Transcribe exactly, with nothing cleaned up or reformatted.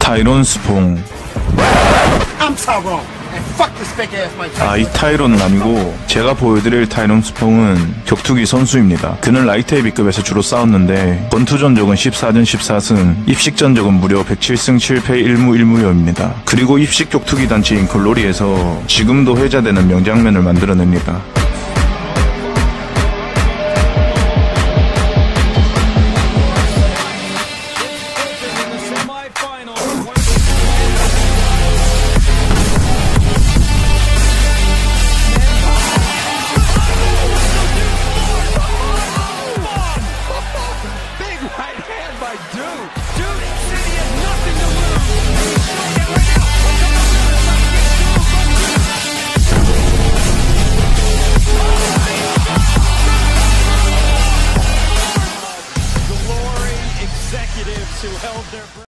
타이론 스퐁. 아, 이 타이론은 아니고 제가 보여드릴 타이론 스퐁은 격투기 선수입니다. 그는 라이트 헤비급에서 주로 싸웠는데 권투 전적은 십사 전 십사 승, 입식 전적은 무려 백칠 승 칠 패 일 무 일 무여입니다. 그리고 입식 격투기 단체인 글로리에서 지금도 회자되는 명장면을 만들어냅니다.